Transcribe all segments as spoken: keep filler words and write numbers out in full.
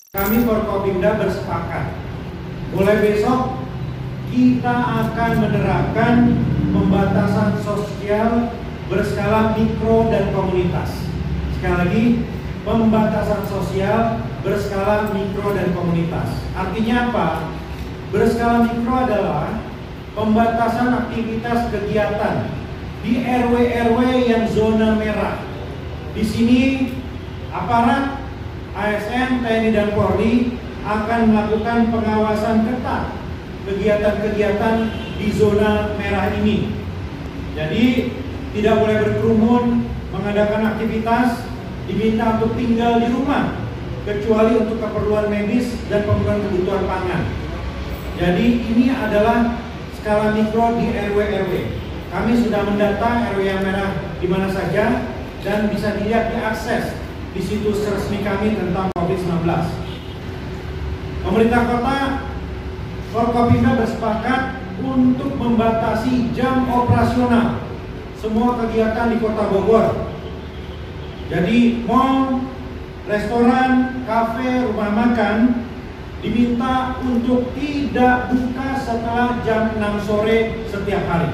Kami Forkopimda bersepakat, mulai besok kita akan menerapkan pembatasan sosial berskala mikro dan komunitas. Sekali lagi, pembatasan sosial berskala mikro dan komunitas. Artinya apa? Berskala mikro adalah pembatasan aktivitas kegiatan di R W R W yang zona merah. Di sini aparat A S N, T N I dan Polri akan melakukan pengawasan ketat kegiatan-kegiatan di zona merah ini. Jadi tidak boleh berkerumun, mengadakan aktivitas, diminta untuk tinggal di rumah kecuali untuk keperluan medis dan pemenuhan kebutuhan pangan. Jadi ini adalah skala mikro di R W R W. Kami sudah mendata R W yang merah di mana saja dan bisa dilihat diakses di situs resmi kami tentang COVID sembilan belas. Pemerintah kota Forkopimda bersepakat untuk membatasi jam operasional semua kegiatan di Kota Bogor. Jadi mal, restoran, kafe, rumah makan diminta untuk tidak buka setelah jam enam sore setiap hari.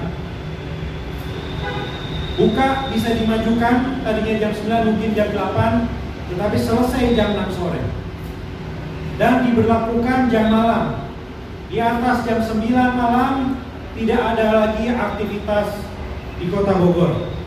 Buka bisa dimajukan, tadinya jam sembilan mungkin jam delapan, tetapi selesai jam enam sore. Dan diberlakukan jam malam. Di atas jam sembilan malam tidak ada lagi aktivitas di Kota Bogor.